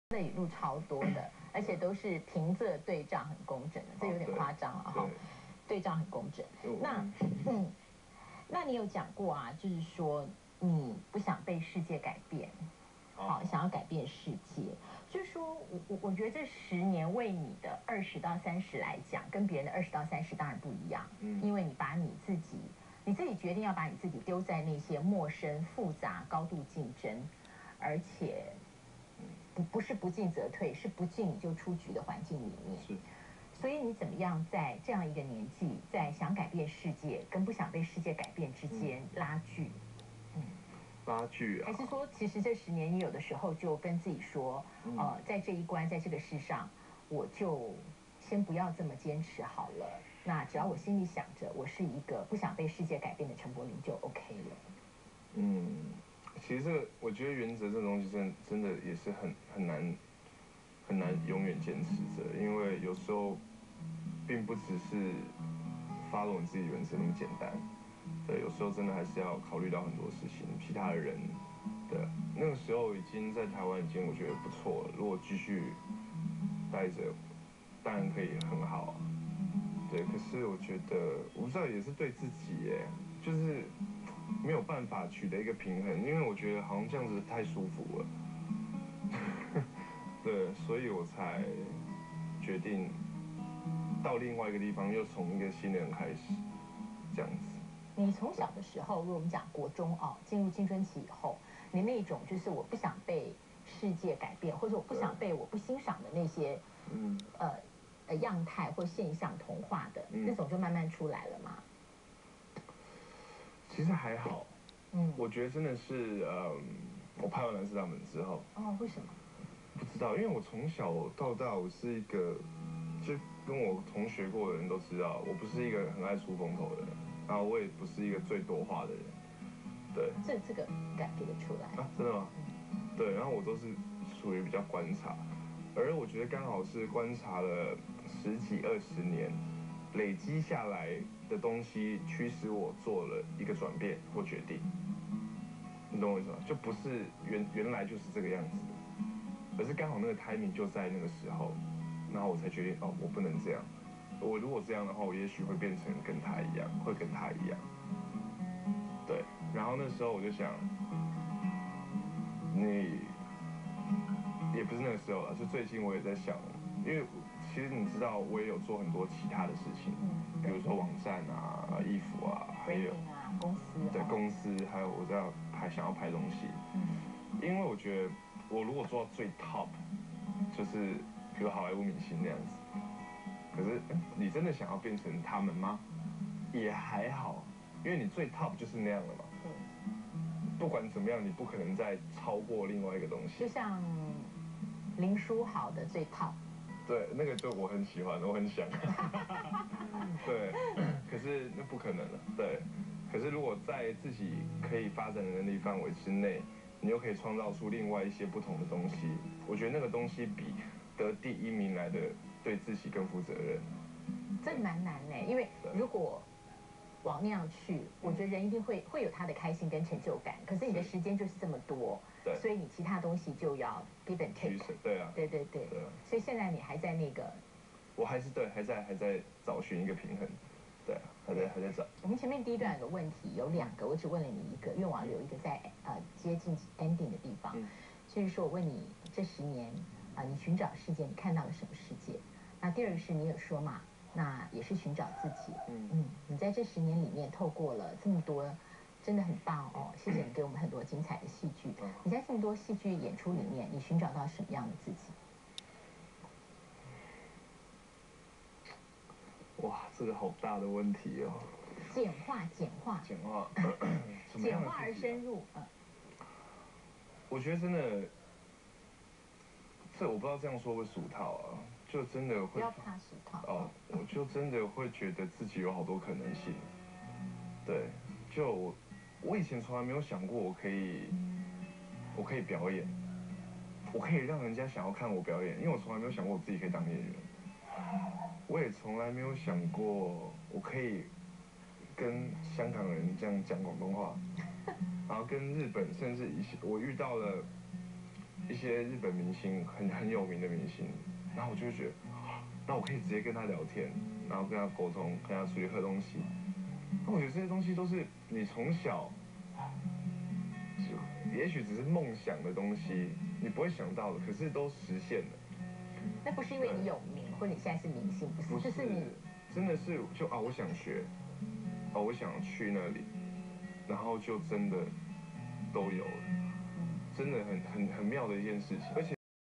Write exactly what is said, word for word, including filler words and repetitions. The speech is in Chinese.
的语录超多的，而且都是平仄对仗很工整的，这有点夸张了哈。对仗很工整。那嗯，那你有讲过啊，就是说你不想被世界改变，好，想要改变世界。就是说我我我觉得这十年为你的二十到三十来讲，跟别人的二十到三十当然不一样，嗯，因为你把你自己，你自己决定要把你自己丢在那些陌生、复杂、高度竞争，而且不不是不进则退，是不进你就出局的环境里面。是。所以你怎么样在这样一个年纪，在想改变世界跟不想被世界改变之间拉锯？嗯， 拉锯啊？ 还是说，其实这十年你有的时候就跟自己说，呃，在这一关，在这个世上，我就先不要这么坚持好了。那只要我心里想着，我是一个不想被世界改变的陈柏霖就 OK 了。 嗯，其实这个我觉得原则这东西真真的也是很很难很难永远坚持着，因为有时候并不只是 follow 你自己原则那么简单。对，有时候真的还是要考虑到很多事情，其他的人。对，那个时候已经在台湾已经我觉得不错了，如果继续待着，当然可以很好啊。对，可是我觉得我不知道也是对自己耶，就是没有办法取得一个平衡，因为我觉得好像这样子太舒服了。对，所以我才决定到另外一个地方，又从一个新的人开始，这样子。 你从小的时候，如果我们讲国中哦，进入青春期以后，你那种就是我不想被世界改变，或者我不想被我不欣赏的那些，嗯，呃，呃样态或现象同化的、嗯、那种，就慢慢出来了吗？ 其实还好，嗯，我觉得真的是，呃，我拍完《蓝色大门》之后， 哦，为什么？ 不知道，因为我从小到大，我是一个，就跟我同学过的人都知道，我不是一个很爱出风头的人，然后我也不是一个最多话的人，对。 这这个感觉得出来啊？真的吗？对，然后我都是属于比较观察，而我觉得刚好是观察了十几二十年，累积下来的东西驱使我做了一个转变或决定。你懂我意思吗？就不是原原来就是这个样子的，而是刚好那个 timing 就在那个时候，然后我才决定哦，我不能这样。我如果这样的话，我也许会变成跟他一样，会跟他一样。对，然后那时候我就想，你也不是那个时候了，就最近我也在想，因为其实你知道，我也有做很多其他的事情，比如说网站啊、衣服啊，还有公司， 对公司，还有我在拍想要拍东西，因为我觉得我如果做到最 top， 就是比如好莱坞明星那样子，可是你真的想要变成他们吗？也还好，因为你最 top 就是那样了嘛。不管怎么样，你不可能再超过另外一个东西。 就像林书豪的最 top。 对，那个就我很喜欢，我很想。对，可是那不可能了。对，可是如果在自己可以发展的能力范围之内，你又可以创造出另外一些不同的东西，我觉得那个东西比得第一名来的对自己更负责任。 这蛮难呢，因为如果往那样去，我觉得人一定会会有他的开心跟成就感。可是你的时间就是这么多， 对， 所以你其他东西就要 give and take。 对啊， 对对对。所以现在你还在那个， 我还是对，还在还在找寻一个平衡。对啊，还在还在找。 我们前面第一段有个问题，有两个，我只问了你一个，因为我要留一个在呃接近 ending 的地方。嗯，所以说我问你这十年啊、呃，你寻找世界，你看到了什么世界？那第二个是你有说嘛？那也是寻找自己。嗯嗯，你在这十年里面透过了这么多，真的很棒哦！谢谢你给我们很多精彩的戏剧。你在这么多戏剧演出里面，你寻找到什么样的自己？ 哇，这个好大的问题哦。 简化，简化， 简化， 简化而深入。嗯， 我觉得真的，这我不知道这样说会俗套啊。就真的会不要怕俗套哦，我就真的会觉得自己有好多可能性。对，就我我以前从来没有想过我可以，我可以表演，我可以让人家想要看我表演，因为我从来没有想过我自己可以当演员。我也从来没有想过我可以跟香港人这样讲广东话，然后跟日本甚至一些我遇到了一些日本明星很很有名的明星，然后我就会觉得，那我可以直接跟他聊天，然后跟他沟通，跟他出去喝东西。那我觉得这些东西都是你从小，就也许只是梦想的东西，你不会想到的，可是都实现了。 那不是因为你有名，或者你现在是明星，不是， 不是就是你真的是就啊，我想学，啊，我想去那里，然后就真的都有了，真的很很很妙的一件事情，而且。